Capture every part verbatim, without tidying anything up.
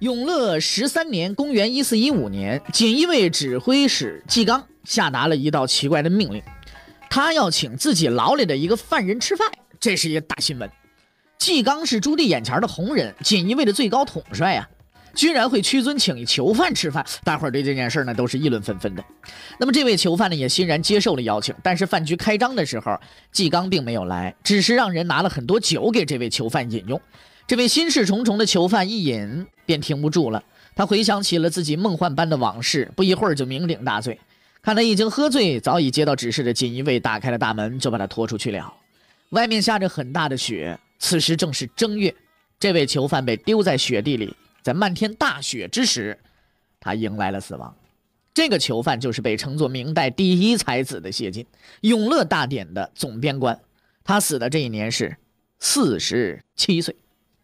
永乐十三年，公元一四一五年，锦衣卫指挥使纪纲下达了一道奇怪的命令，他要请自己牢里的一个犯人吃饭，这是一个大新闻。纪纲是朱棣眼前的红人，锦衣卫的最高统帅啊，居然会屈尊请一囚犯吃饭，大伙儿对这件事呢都是议论纷纷的。那么这位囚犯呢也欣然接受了邀请，但是饭局开张的时候，纪纲并没有来，只是让人拿了很多酒给这位囚犯饮用。这位心事重重的囚犯一饮便停不住了，他回想起了自己梦幻般的往事，不一会儿就酩酊大醉。看他已经喝醉，早已接到指示的锦衣卫打开了大门，就把他拖出去了。外面下着很大的雪，此时正是正月，这位囚犯被丢在雪地里，在漫天大雪之时，他迎来了死亡。这个囚犯就是被称作明代第一才子的谢晋，永乐大典的总编官。他死的这一年是四十七岁。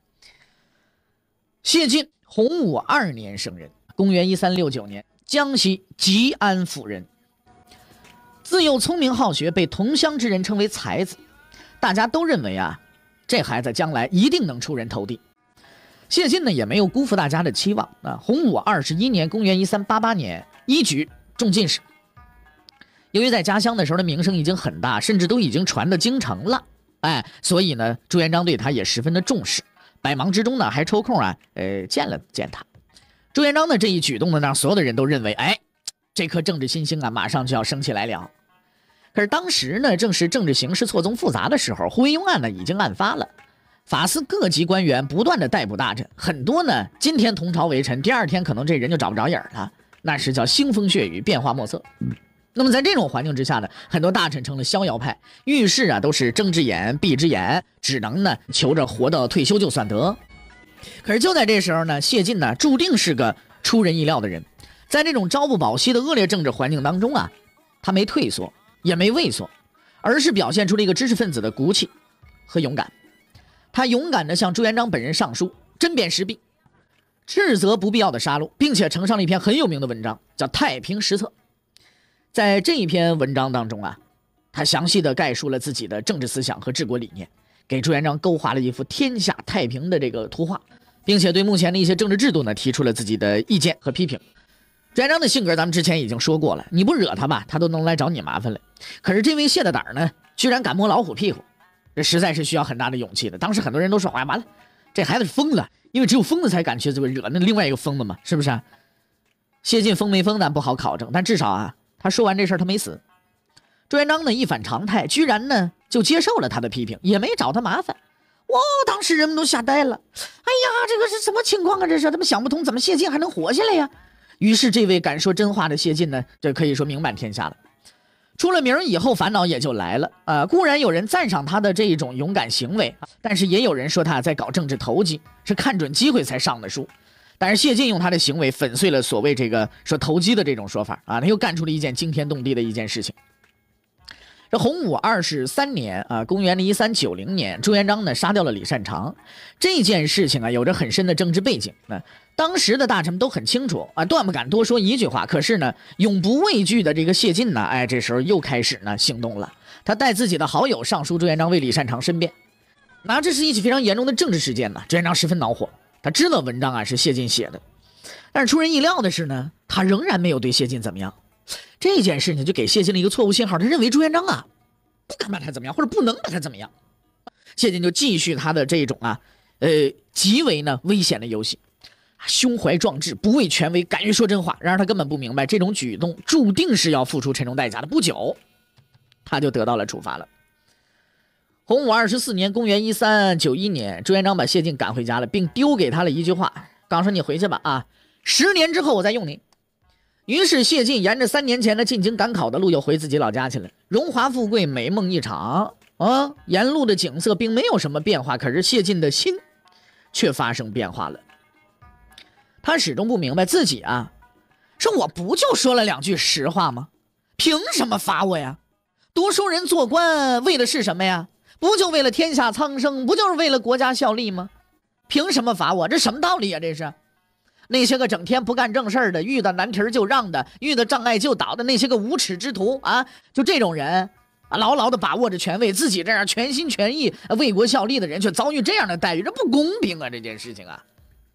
谢晋，洪武二年生人，公元一三六九年，江西吉安府人。自幼聪明好学，被同乡之人称为才子，大家都认为啊，这孩子将来一定能出人头地。谢晋呢也没有辜负大家的期望啊。洪武二十一年，公元一三八八年，一举中进士。由于在家乡的时候的名声已经很大，甚至都已经传到京城了，哎，所以呢，朱元璋对他也十分的重视。百忙之中呢，还抽空啊，呃，见了见他。朱元璋的这一举动呢，让所有的人都认为，哎，这颗政治新星啊，马上就要升起来了。可是当时呢，正是政治形势错综复杂的时候，胡惟庸案呢已经案发了，法司各级官员不断的逮捕大臣，很多呢，今天同朝为臣，第二天可能这人就找不着影了，那是叫腥风血雨，变化莫测。那么在这种环境之下呢，很多大臣成了逍遥派，遇事啊都是睁只眼闭只眼，只能呢求着活到退休就算得。可是就在这时候呢，谢晋呢注定是个出人意料的人，在这种朝不保夕的恶劣政治环境当中啊，他没退缩也没畏缩，而是表现出了一个知识分子的骨气和勇敢。他勇敢地向朱元璋本人上书，针砭时弊，斥责不必要的杀戮，并且呈上了一篇很有名的文章，叫《太平实策》。在这一篇文章当中啊，他详细的概述了自己的政治思想和治国理念，给朱元璋勾画了一幅天下太平的这个图画，并且对目前的一些政治制度呢提出了自己的意见和批评。朱元璋的性格咱们之前已经说过了，你不惹他吧，他都能来找你麻烦来。可是这位谢大胆呢，居然敢摸老虎屁股，这实在是需要很大的勇气的。当时很多人都说，哎，完了，这孩子是疯了，因为只有疯子才敢去惹那另外一个疯子嘛，是不是啊？谢晋疯没疯咱不好考证，但至少啊，他说完这事儿他没死。朱元璋呢一反常态，居然呢就接受了他的批评，也没找他麻烦。哇，当时人们都吓呆了，哎呀，这个是什么情况啊？这是他们想不通，怎么谢晋还能活下来呀？于是这位敢说真话的谢晋呢，这可以说名满天下了。出了名以后，烦恼也就来了。呃，固然有人赞赏他的这种勇敢行为，但是也有人说他在搞政治投机，是看准机会才上的书。但是谢晋用他的行为粉碎了所谓这个说投机的这种说法啊，他又干出了一件惊天动地的一件事情。这洪武二十三年啊，公元的一三九零年，朱元璋呢杀掉了李善长，这件事情啊有着很深的政治背景。那当时的大臣们都很清楚啊，断不敢多说一句话。可是呢，永不畏惧的这个谢晋呢，哎，这时候又开始呢行动了。他带自己的好友上书朱元璋为李善长申辩。那这是一起非常严重的政治事件呢，朱元璋十分恼火。他知道文章啊是谢晋写的，但是出人意料的是呢，他仍然没有对谢晋怎么样。这件事情就给谢晋了一个错误信号，他认为朱元璋啊不敢把他怎么样，或者不能把他怎么样。谢晋就继续他的这种啊，呃，极为呢危险的游戏，胸怀壮志，不畏权威，敢于说真话。然而他根本不明白，这种举动注定是要付出沉重代价的。不久，他就得到了处罚了。洪武二十四年，公元一三九一年，朱元璋把谢晋赶回家了，并丢给他了一句话，刚说你回去吧啊，十年之后我再用你。于是谢晋沿着三年前的进京赶考的路，又回自己老家去了。荣华富贵，美梦一场啊！沿路的景色并没有什么变化，可是谢晋的心却发生变化了。他始终不明白自己啊，说我不就说了两句实话吗？凭什么罚我呀？读书人做官为的是什么呀？不就为了天下苍生，不就是为了国家效力吗？凭什么罚我？这什么道理啊？这是那些个整天不干正事的，遇到难题就让的，遇到障碍就倒的那些个无耻之徒啊，就这种人啊，牢牢的把握着权位，自己这样全心全意为国效力的人却遭遇这样的待遇，这不公平啊！这件事情啊，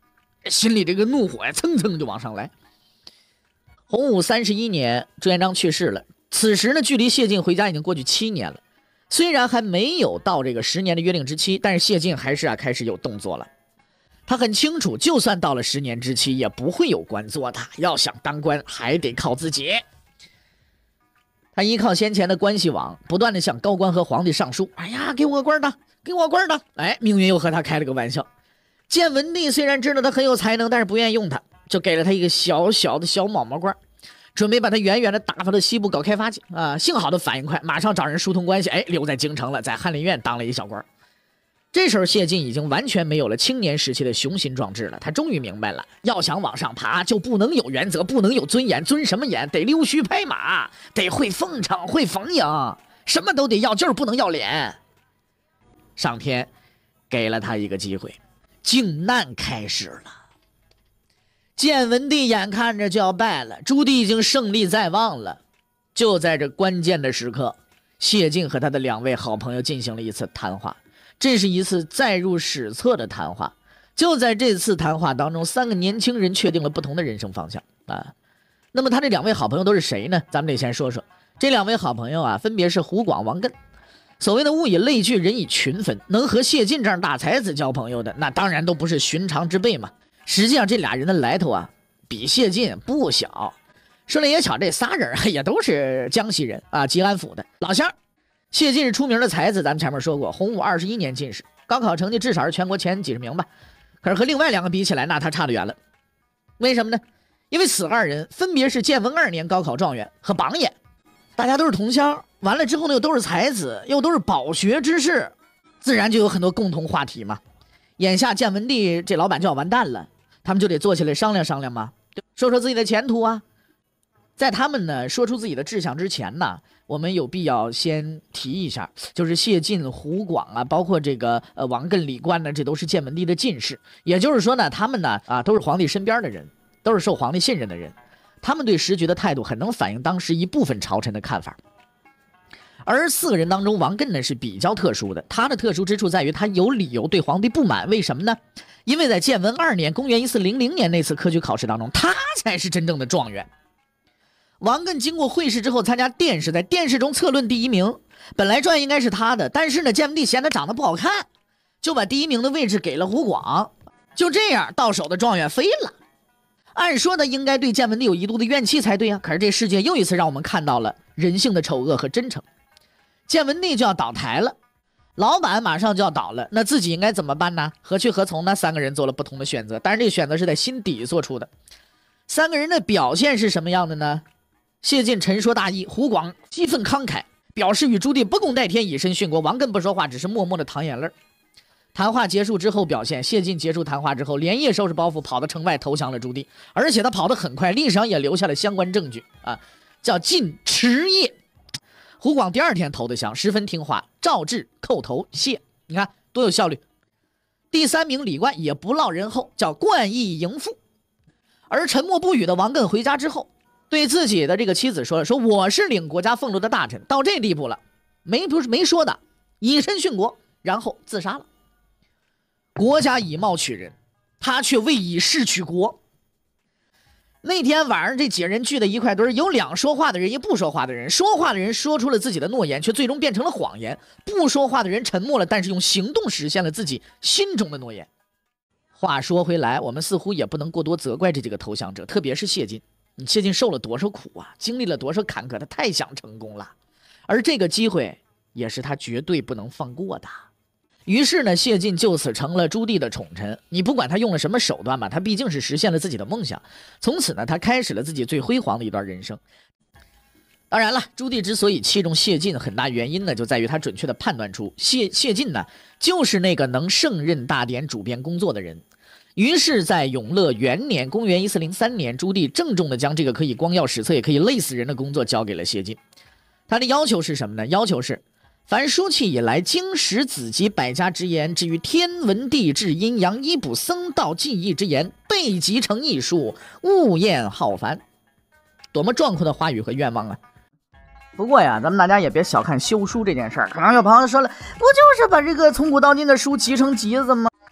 心里这个怒火呀蹭蹭就往上来。洪武三十一年，朱元璋去世了，此时呢，距离谢晋回家已经过去七年了。虽然还没有到这个十年的约定之期，但是谢晋还是啊开始有动作了。他很清楚，就算到了十年之期，也不会有官做的。要想当官，还得靠自己。他依靠先前的关系网，不断的向高官和皇帝上书：“哎呀，给我官的，给我官的！”哎，命运又和他开了个玩笑。建文帝虽然知道他很有才能，但是不愿意用他，就给了他一个小小的小毛毛官，准备把他远远的打发到西部搞开发去啊！幸好他反应快，马上找人疏通关系，哎，留在京城了，在翰林院当了一小官。这时候谢晋已经完全没有了青年时期的雄心壮志了，他终于明白了，要想往上爬，就不能有原则，不能有尊严，尊什么严？得溜须拍马，得会奉承，会逢迎，什么都得要，就是不能要脸。上天给了他一个机会，靖难开始了。建文帝眼看着就要败了，朱棣已经胜利在望了。就在这关键的时刻，谢晋和他的两位好朋友进行了一次谈话。这是一次载入史册的谈话。就在这次谈话当中，三个年轻人确定了不同的人生方向啊。那么他这两位好朋友都是谁呢？咱们得先说说这两位好朋友啊，分别是胡广、王艮。所谓的物以类聚，人以群分，能和谢晋这样大才子交朋友的，那当然都不是寻常之辈嘛。实际上这俩人的来头啊，比谢晋不小。说来也巧，这仨人也都是江西人啊，吉安府的老乡。谢晋是出名的才子，咱们前面说过，洪武二十一年进士，高考成绩至少是全国前几十名吧。可是和另外两个比起来，那他差得远了。为什么呢？因为此二人分别是建文二年高考状元和榜眼，大家都是同乡，完了之后呢又都是才子，又都是饱学之士，自然就有很多共同话题嘛。眼下建文帝这老板就要完蛋了，他们就得坐起来商量商量嘛，说说自己的前途啊。在他们呢说出自己的志向之前呢，我们有必要先提一下，就是谢晋、胡广啊，包括这个呃王艮、李观呢，这都是建文帝的进士。也就是说呢，他们呢啊都是皇帝身边的人，都是受皇帝信任的人，他们对时局的态度很能反映当时一部分朝臣的看法。而四个人当中，王艮呢是比较特殊的，他的特殊之处在于他有理由对皇帝不满。为什么呢？因为在建文二年，公元一四零零年那次科举考试当中，他才是真正的状元。王艮经过会试之后参加殿试，在殿试中策论第一名，本来状元应该是他的，但是呢建文帝嫌他长得不好看，就把第一名的位置给了胡广。就这样到手的状元飞了。按说呢应该对建文帝有一肚子怨气才对啊，可是这世界又一次让我们看到了人性的丑恶和真诚。建文帝就要倒台了，老板马上就要倒了，那自己应该怎么办呢？何去何从呢？三个人做了不同的选择，当然这个选择是在心底做出的。三个人的表现是什么样的呢？谢晋沉说大义，胡广激愤慷慨，表示与朱棣不共戴天，以身殉国。王艮不说话，只是默默的淌眼泪。谈话结束之后表现，谢晋结束谈话之后，连夜收拾包袱跑到城外投降了朱棣，而且他跑得很快，历史上也留下了相关证据啊，叫晋迟夜。胡广第二天投的降，十分听话，诏至叩头谢，你看多有效率。第三名李观也不落人后，叫冠义迎父。而沉默不语的王艮回家之后，对自己的这个妻子说了，说我是领国家俸禄的大臣，到这地步了，没不是没说的，以身殉国，然后自杀了。国家以貌取人，他却为以势取国。那天晚上这几人聚在一块堆，有两说话的人，一不说话的人。说话的人说出了自己的诺言，却最终变成了谎言；不说话的人沉默了，但是用行动实现了自己心中的诺言。话说回来，我们似乎也不能过多责怪这几个投降者，特别是谢晋。你谢晋受了多少苦啊，经历了多少坎坷，他太想成功了，而这个机会也是他绝对不能放过的。于是呢，谢晋就此成了朱棣的宠臣。你不管他用了什么手段吧，他毕竟是实现了自己的梦想。从此呢，他开始了自己最辉煌的一段人生。当然了，朱棣之所以器重谢晋，很大原因呢，就在于他准确的判断出谢谢晋呢，就是那个能胜任大典主编工作的人。于是在永乐元年，公元一四零三年，朱棣郑重地将这个可以光耀史册也可以累死人的工作交给了谢晋。他的要求是什么呢？要求是凡书契以来经史子集百家之言，至于天文地质阴阳医卜僧道技艺之言，备集成艺术，勿厌浩繁。多么壮阔的话语和愿望啊！不过呀，咱们大家也别小看修书这件事儿。可能有朋友说了，不就是把这个从古到今的书集成集子吗？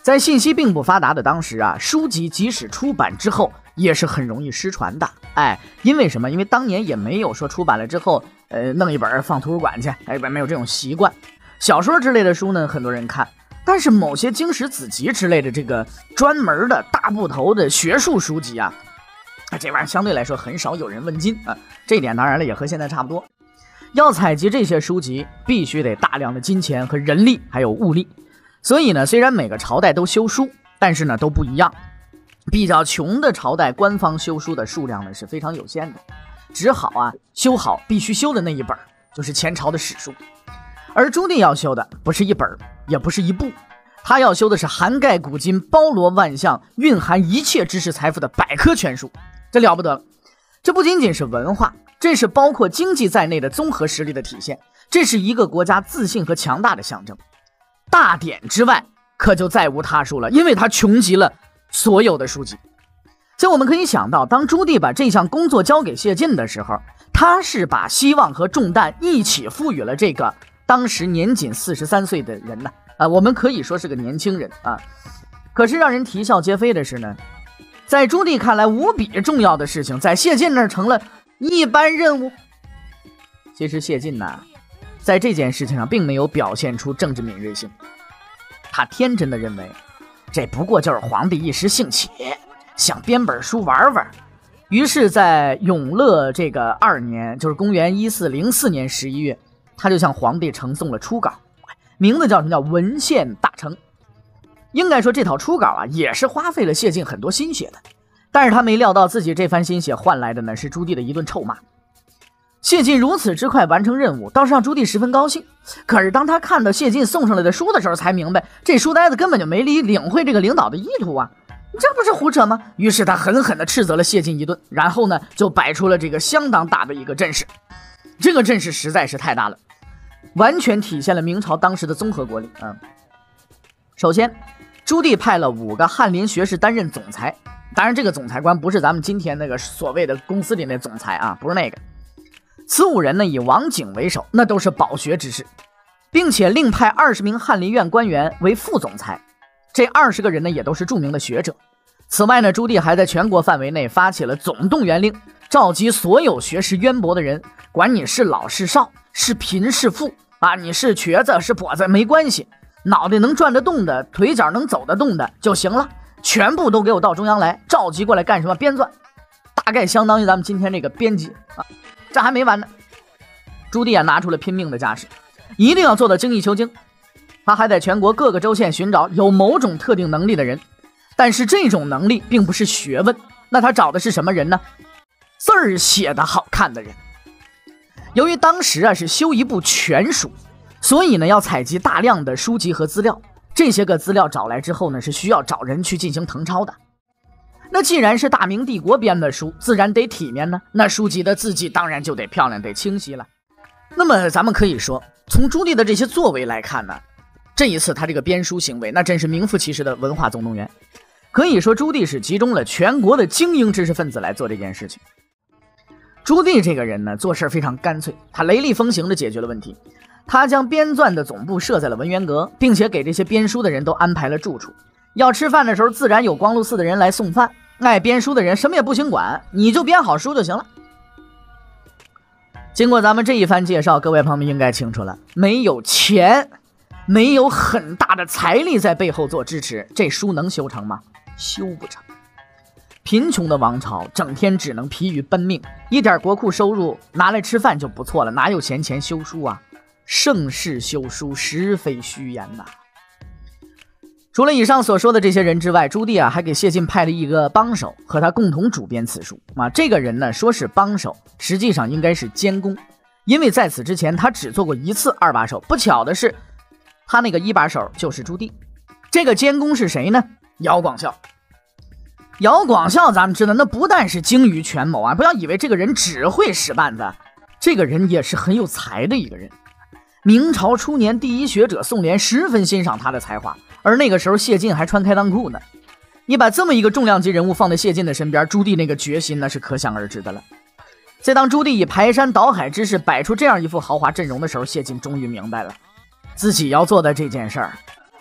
在信息并不发达的当时啊，书籍即使出版之后也是很容易失传的。哎，因为什么？因为当年也没有说出版了之后，呃，弄一本放图书馆去，哎，没有这种习惯。小说之类的书呢，很多人看，但是某些经史子集之类的这个专门的大部头的学术书籍啊，这玩意儿相对来说很少有人问津啊。这一点当然了，也和现在差不多。要采集这些书籍，必须得大量的金钱和人力，还有物力。所以呢，虽然每个朝代都修书，但是呢都不一样。比较穷的朝代，官方修书的数量呢是非常有限的，只好啊修好必须修的那一本，就是前朝的史书。而朱棣要修的不是一本，也不是一部，他要修的是涵盖古今、包罗万象、蕴含一切知识财富的百科全书。这了不得了！这不仅仅是文化，这是包括经济在内的综合实力的体现，这是一个国家自信和强大的象征。大典之外，可就再无他术了，因为他穷极了所有的书籍。所以我们可以想到，当朱棣把这项工作交给谢晋的时候，他是把希望和重担一起赋予了这个当时年仅四十三岁的人呢。啊，我们可以说是个年轻人啊。可是让人啼笑皆非的是呢，在朱棣看来无比重要的事情，在谢晋那儿成了一般任务。其实谢晋呢，在这件事情上并没有表现出政治敏锐性，他天真的认为这不过就是皇帝一时兴起，想编本书玩玩。于是在永乐这个二年，就是公元一四零四年十一月，他就向皇帝呈送了初稿，名字叫什么？叫文献大成。应该说这套初稿啊，也是花费了谢晋很多心血的，但是他没料到自己这番心血换来的呢是朱棣的一顿臭骂。谢晋如此之快完成任务，倒是让朱棣十分高兴。可是当他看到谢晋送上来的书的时候，才明白这书呆子根本就没理领会这个领导的意图啊，这不是胡扯吗？于是他狠狠地斥责了谢晋一顿，然后呢就摆出了这个相当大的一个阵势。这个阵势实在是太大了，完全体现了明朝当时的综合国力啊。首先，朱棣派了五个翰林学士担任总裁，当然这个总裁官不是咱们今天那个所谓的公司里那总裁啊，不是那个。此五人呢，以王景为首，那都是饱学之士，并且另派二十名翰林院官员为副总裁。这二十个人呢，也都是著名的学者。此外呢，朱棣还在全国范围内发起了总动员令，召集所有学识渊博的人，管你是老是少，是贫是富啊，你是瘸子是跛子没关系，脑袋能转得动的，腿脚能走得动的就行了，全部都给我到中央来，召集过来干什么？编纂，大概相当于咱们今天这个编辑啊。这还没完呢，朱棣啊拿出了拼命的架势，一定要做到精益求精。他还在全国各个州县寻找有某种特定能力的人，但是这种能力并不是学问，那他找的是什么人呢？字儿写得好看的人。由于当时啊是修一部全书，所以呢要采集大量的书籍和资料，这些个资料找来之后呢，是需要找人去进行誊抄的。那既然是大明帝国编的书，自然得体面呢，那书籍的字迹当然就得漂亮，得清晰了。那么咱们可以说，从朱棣的这些作为来看呢，这一次他这个编书行为，那真是名副其实的文化总动员。可以说朱棣是集中了全国的精英知识分子来做这件事情。朱棣这个人呢，做事非常干脆，他雷厉风行地解决了问题。他将编纂的总部设在了文渊阁，并且给这些编书的人都安排了住处。要吃饭的时候，自然有光禄寺的人来送饭。爱编书的人什么也不行管，你就编好书就行了。经过咱们这一番介绍，各位朋友们应该清楚了，没有钱，没有很大的财力在背后做支持，这书能修成吗？修不成。贫穷的王朝整天只能疲于奔命，一点国库收入拿来吃饭就不错了，哪有闲钱修书啊？盛世修书实非虚言呐。除了以上所说的这些人之外，朱棣啊还给谢晋派了一个帮手，和他共同主编此书啊。这个人呢说是帮手，实际上应该是监工，因为在此之前他只做过一次二把手。不巧的是，他那个一把手就是朱棣。这个监工是谁呢？姚广孝。姚广孝咱们知道，那不但是精于权谋啊，不要以为这个人只会使绊子，这个人也是很有才的一个人。明朝初年第一学者宋濂十分欣赏他的才华，而那个时候谢晋还穿开裆裤呢。你把这么一个重量级人物放在谢晋的身边，朱棣那个决心那是可想而知的了。在当朱棣以排山倒海之势摆出这样一副豪华阵容的时候，谢晋终于明白了，自己要做的这件事儿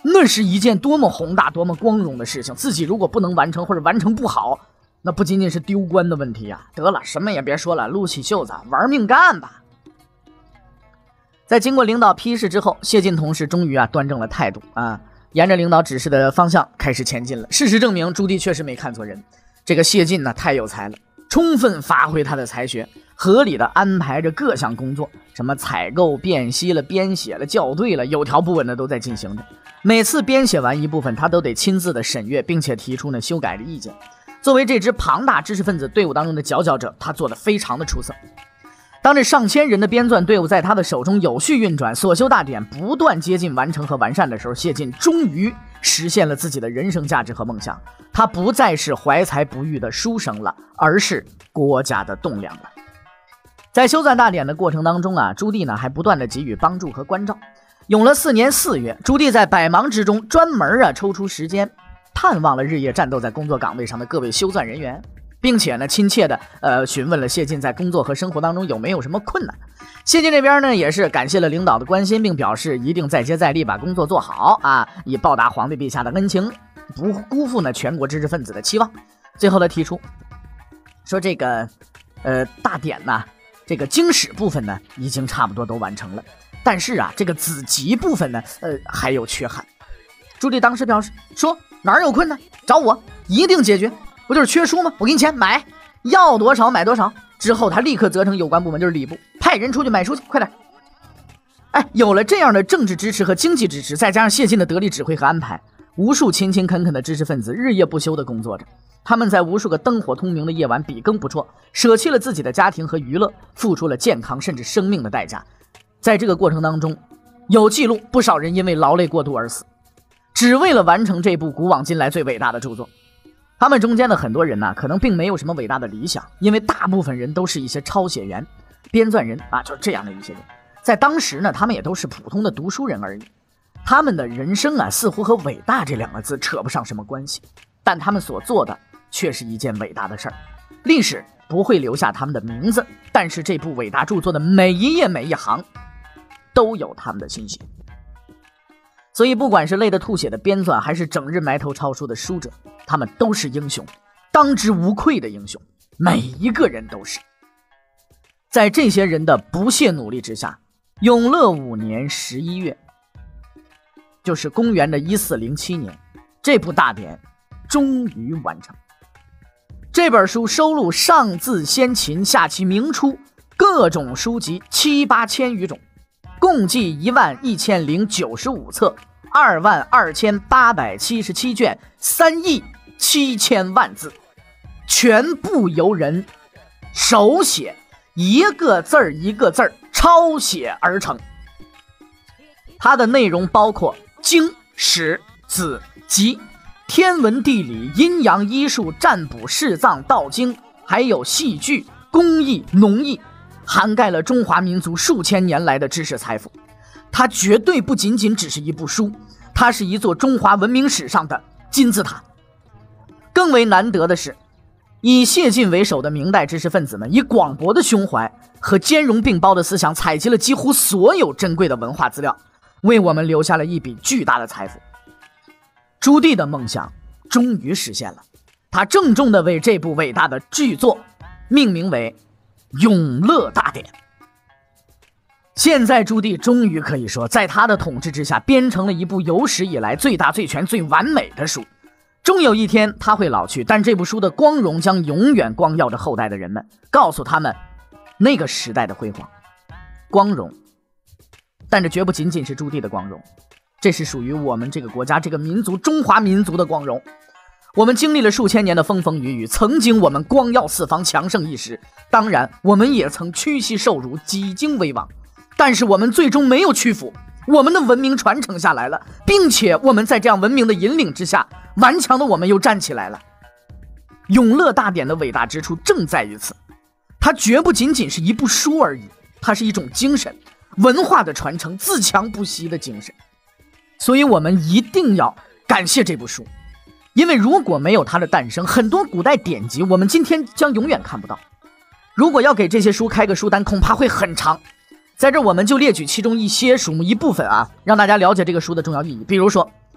那是一件多么宏大、多么光荣的事情。自己如果不能完成或者完成不好，那不仅仅是丢官的问题啊！得了，什么也别说了，撸起袖子玩命干吧。在经过领导批示之后，谢晋同事终于啊端正了态度啊，沿着领导指示的方向开始前进了。事实证明，朱棣确实没看错人。这个谢晋呢太有才了，充分发挥他的才学，合理的安排着各项工作，什么采购、辨析了、编写了、校对了，有条不紊的都在进行着。每次编写完一部分，他都得亲自的审阅，并且提出呢修改的意见。作为这支庞大知识分子队伍当中的佼佼者，他做得非常的出色。当这上千人的编纂队伍在他的手中有序运转，所修大典不断接近完成和完善的时候，谢晋终于实现了自己的人生价值和梦想。他不再是怀才不遇的书生了，而是国家的栋梁了。在修纂大典的过程当中啊，朱棣呢还不断的给予帮助和关照。永乐四年四月，朱棣在百忙之中专门啊抽出时间探望了日夜战斗在工作岗位上的各位修纂人员，并且呢亲切的呃询问了谢晋在工作和生活当中有没有什么困难。谢晋这边呢也是感谢了领导的关心，并表示一定再接再厉把工作做好啊，以报答皇帝陛下的恩情，不辜负呢全国知识分子的期望。最后他提出说这个呃大典呢，这个经史部分呢已经差不多都完成了，但是啊这个子集部分呢呃还有缺憾。朱棣当时表示说哪儿有困难找我一定解决，不就是缺书吗？我给你钱买，要多少买多少。之后他立刻责成有关部门，就是礼部，派人出去买书去，快点。哎，有了这样的政治支持和经济支持，再加上谢晋的得力指挥和安排，无数勤勤恳恳的知识分子日夜不休地工作着。他们在无数个灯火通明的夜晚笔耕不辍，舍弃了自己的家庭和娱乐，付出了健康甚至生命的代价。在这个过程当中，有记录不少人因为劳累过度而死，只为了完成这部古往今来最伟大的著作。他们中间的很多人呢、啊，可能并没有什么伟大的理想，因为大部分人都是一些抄写员、编纂人啊，就是这样的一些人。在当时呢，他们也都是普通的读书人而已。他们的人生啊，似乎和伟大这两个字扯不上什么关系，但他们所做的却是一件伟大的事儿。历史不会留下他们的名字，但是这部伟大著作的每一页每一行都有他们的心血。所以不管是累得吐血的编纂，还是整日埋头抄书的书者，他们都是英雄，当之无愧的英雄，每一个人都是。在这些人的不懈努力之下，永乐五年十一月，就是公元的一四零七年，这部大典终于完成。这本书收录上自先秦，下其明初各种书籍七八千余种，共计一万一千零九十五册，二万二千八百七十七卷，三亿七千万字，全部由人手写，一个字儿一个字儿抄写而成。它的内容包括经、史、子、集、天文地理、阴阳医术、占卜、释藏、道经，还有戏剧、工艺、农艺，涵盖了中华民族数千年来的知识财富。它绝对不仅仅只是一部书，它是一座中华文明史上的金字塔。更为难得的是，以谢晋为首的明代知识分子们，以广博的胸怀和兼容并包的思想，采集了几乎所有珍贵的文化资料，为我们留下了一笔巨大的财富。朱棣的梦想终于实现了，他郑重地为这部伟大的巨作命名为《永乐大典》。现在朱棣终于可以说，在他的统治之下，编成了一部有史以来最大最全最完美的书。终有一天他会老去，但这部书的光荣将永远光耀着后代的人们，告诉他们那个时代的辉煌光荣。但这绝不仅仅是朱棣的光荣，这是属于我们这个国家这个民族中华民族的光荣。我们经历了数千年的风风雨雨，曾经我们光耀四方，强盛一时，当然我们也曾屈膝受辱，几经危亡，但是我们最终没有屈服，我们的文明传承下来了，并且我们在这样文明的引领之下，顽强的我们又站起来了。永乐大典的伟大之处正在于此，它绝不仅仅是一部书而已，它是一种精神，文化的传承，自强不息的精神。所以我们一定要感谢这部书，因为如果没有它的诞生，很多古代典籍我们今天将永远看不到。如果要给这些书开个书单，恐怕会很长。在这我们就列举其中一些数目一部分啊，让大家了解这个书的重要意义。比如说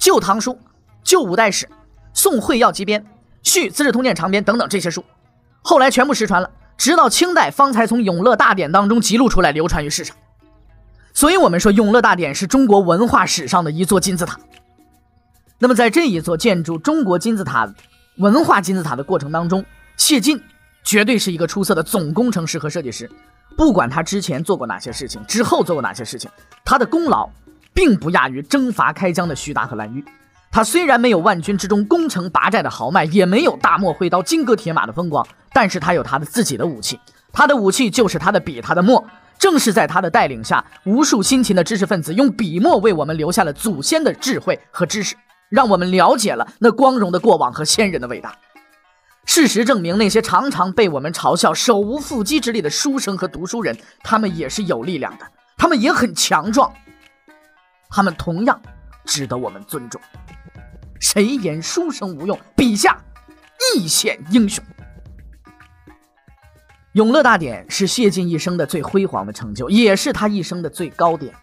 旧唐书、旧五代史、宋会要集编、续资治通鉴长编等等这些书，后来全部失传了，直到清代方才从《永乐大典》当中辑录出来，流传于世上。所以我们说《永乐大典》是中国文化史上的一座金字塔。那么在这一座建筑中国金字塔、文化金字塔的过程当中，谢晋绝对是一个出色的总工程师和设计师。不管他之前做过哪些事情，之后做过哪些事情，他的功劳并不亚于征伐开疆的徐达和蓝玉。他虽然没有万军之中攻城拔寨的豪迈，也没有大漠挥刀金戈铁马的风光，但是他有他的自己的武器，他的武器就是他的笔，他的墨。正是在他的带领下，无数辛勤的知识分子用笔墨为我们留下了祖先的智慧和知识，让我们了解了那光荣的过往和先人的伟大。事实证明，那些常常被我们嘲笑手无缚鸡之力的书生和读书人，他们也是有力量的，他们也很强壮，他们同样值得我们尊重。谁言书生无用，笔下亦显英雄。永乐大典是谢晋一生的最辉煌的成就，也是他一生的最高点。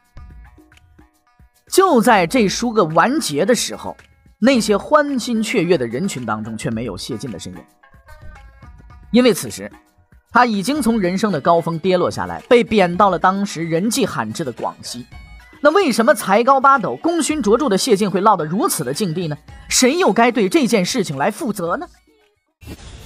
就在这书个完结的时候，那些欢欣雀跃的人群当中却没有谢晋的身影，因为此时他已经从人生的高峰跌落下来，被贬到了当时人迹罕至的广西。那为什么才高八斗、功勋卓著的谢晋会落得如此的境地呢？谁又该对这件事情来负责呢？